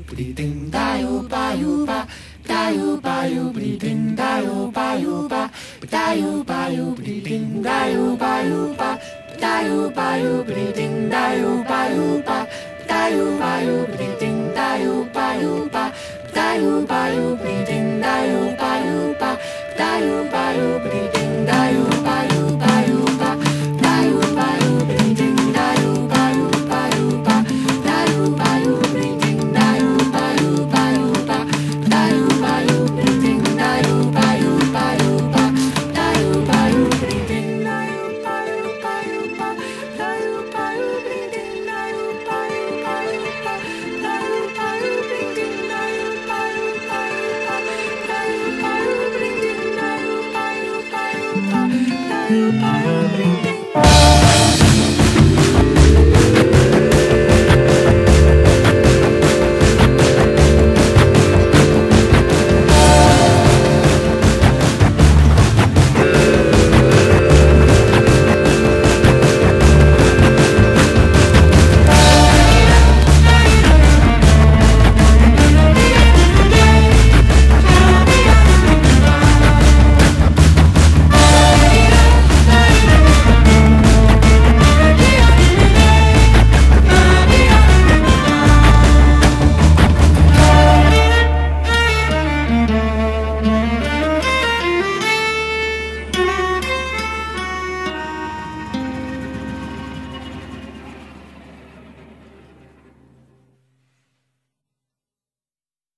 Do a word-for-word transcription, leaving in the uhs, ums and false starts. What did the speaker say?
Britin da upa upa, da upa u britin da upa upa, da upa u britin da upa upa, da upa u britin da upa upa, da upa u britin da upa upa, da upa u britin da upa upa, da upa u britin da upa upa upa, da upa u britin da upa upa upa, da upa u britin da upa upa upa, da upa u britin da upa upa upa, da upa u britin da upa upa upa, da upa u britin da upa upa upa, da upa u britin da upa upa upa, da upa u britin da upa upa upa, da upa u britin